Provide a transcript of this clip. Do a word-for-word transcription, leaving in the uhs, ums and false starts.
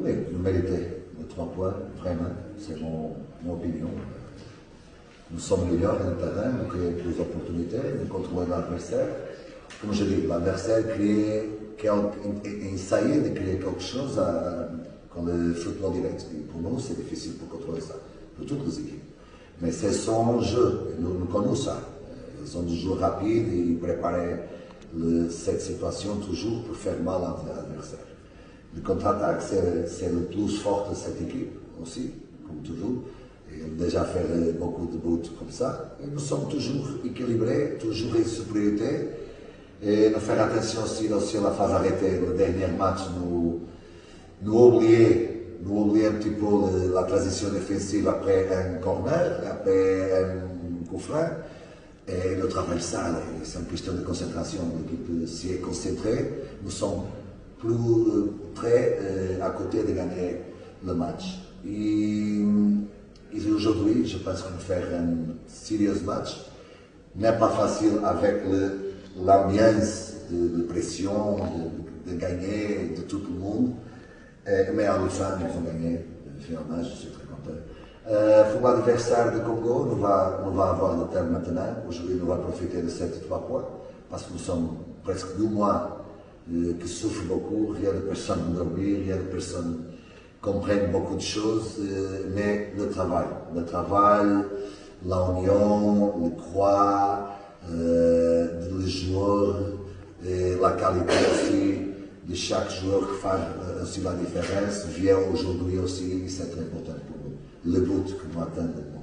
Oui, vous méritez les trois points, vraiment, c'est mon, mon opinion. Nous sommes meilleurs dans le terrain, nous créons plus d'opportunités, nous contrôlons l'adversaire. Comme je dis, l'adversaire crée, essayer de créer quelque chose à, comme le football direct. Et pour nous, c'est difficile pour contrôler ça, pour toutes les équipes. Mais c'est son jeu, nous, nous connaissons ça. Ils ont du jeu rapide et ils préparent le, cette situation toujours pour faire mal à l'adversaire. Le contre-attaque, c'est le plus fort de cette équipe aussi, comme toujours. Ils ont déjà fait beaucoup de buts comme ça. Et nous sommes toujours équilibrés, toujours en supériorité. Et nous faire attention aussi si la phase arrêtée, le dernier match, nous, nous oublier, nous oublier un petit peu la transition défensive après un corner, après un coup franc. Et le travail ça, c'est une question de concentration. L'équipe s'y est concentrée. Nous sommes plus près à côté de gagner le match. Et, et aujourd'hui, je pense qu'on fait un sérieux match. N'est pas facile avec l'ambiance de, de pression, de, de gagner de tout le monde. Et, mais à la fin, nous avons gagné. Finalement, je suis très content. Euh, pour l'adversaire de Congo, nous va, nous va avoir le terme maintenant. Aujourd'hui, nous allons profiter de ces trois points parce que nous sommes presque deux mois euh, qui souffrent beaucoup. Rien de personne ne dormir, rien de personne comprenne beaucoup de choses. Euh, mais le travail, le travail, l'union, le croix, euh, les joueurs, et la qualité aussi de chaque joueur qui fait aussi la différence vient aujourd'hui aussi, c'est très important pour nous. Le but que nous attendons.